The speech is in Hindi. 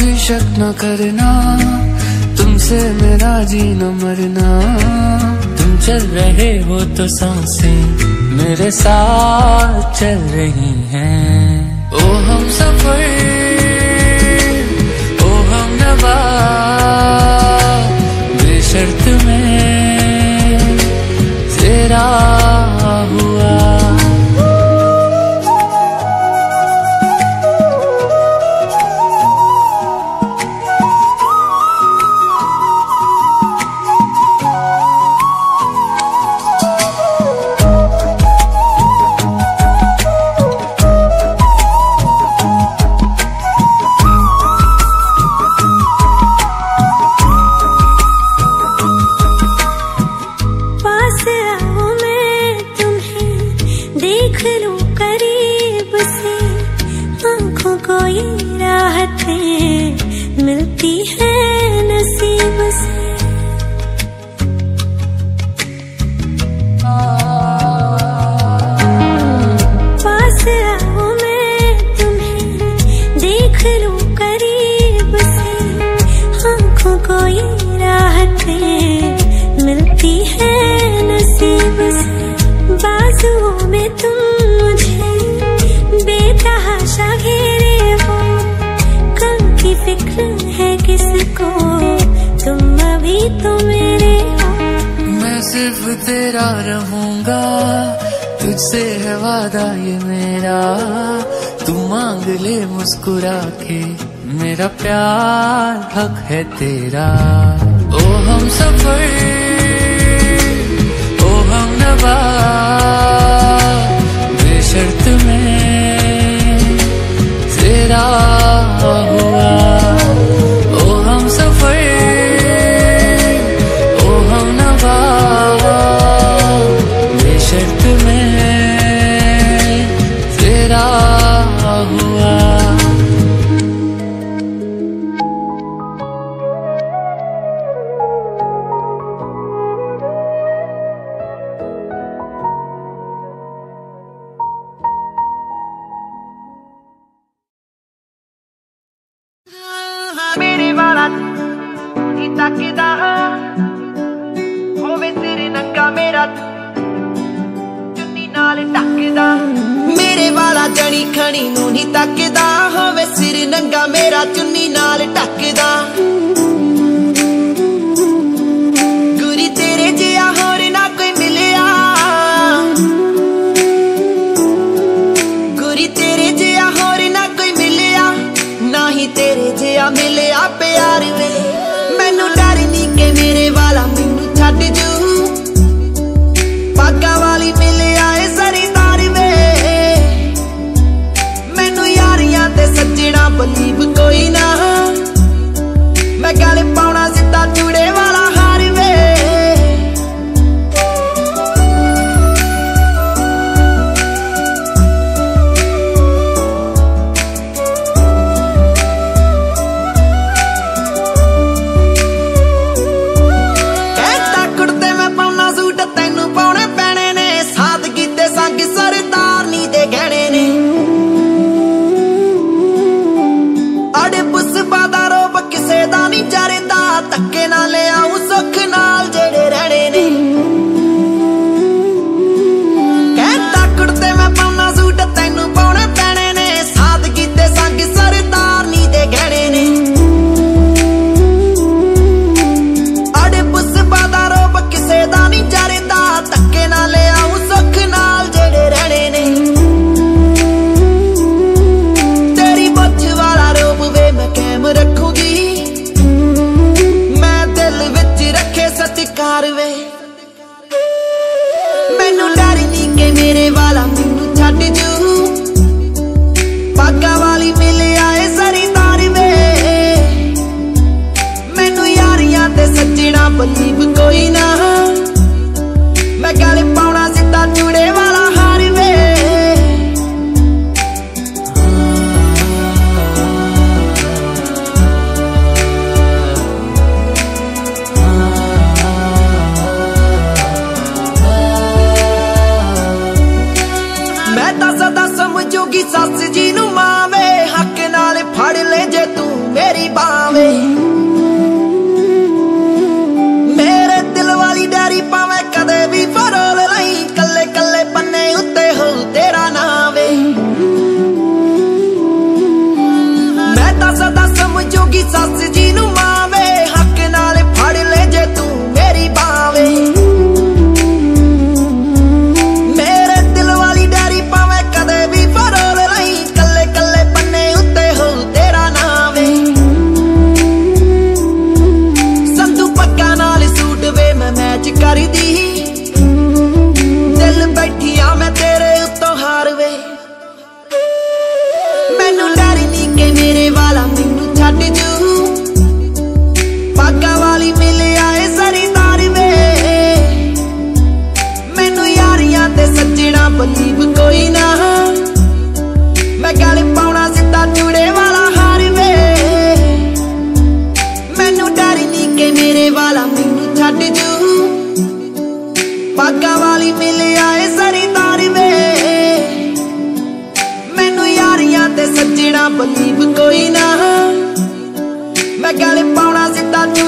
भी शक न करना, तुमसे मेरा जीना मरना। तुम चल रहे हो तो सांसें मेरे साथ चल रही हैं। ओ हम सफर, ओ हम नवा, बेशर्त में तेरा हुआ। मिलती है नसीब से। पास आओ मैं तुम्हें देख लूं करीब से, आँखों को ये राहतें मिलती है नसीब से। बाजुओं में तुम मुझे बेतहाशा घेरे हो, फिक्र है किसको, तुम अभी तो मेरे हो। मैं सिर्फ तेरा रहूंगा, तुझसे है वादा ये मेरा। तू मांग ले मुस्कुरा के, मेरा प्यार हक है तेरा। ओ हम सफर, ओ हम नवा, बेशर्त में तेरा हुआ। ओ हम सफर, ओ हम नवा, बेशर्त में तेरा हुआ। मेरे वाला नी तकदा होवे तेरे नंगा मेरा चुन्नी नाल टकदा। मेरे वाला जनी खनी नू नी तकदा होवे सिर नंगा मेरा चुन्नी नाल टकदा। गुरी तेरे जिया होर ना कोई मिलिया, गुरी तेरे जिया होर ना कोई मिलिया, ना ही तेरे जिया मिलिया प्यार वे। मैनू डर नी के मेरे वाला मैनू छड्ड जू, पागा वाली मिलिया ए सरीदार वे। मैनू यारियां ते सज्जणा बलीव कोई ना, के मेरे वाला मैनू छड्ड जू पागा वाली मिल आए सरीदार वे मैनू यारियां ते सज्जणा बलीव कोई ना मैं गल पाउणा सिद्धा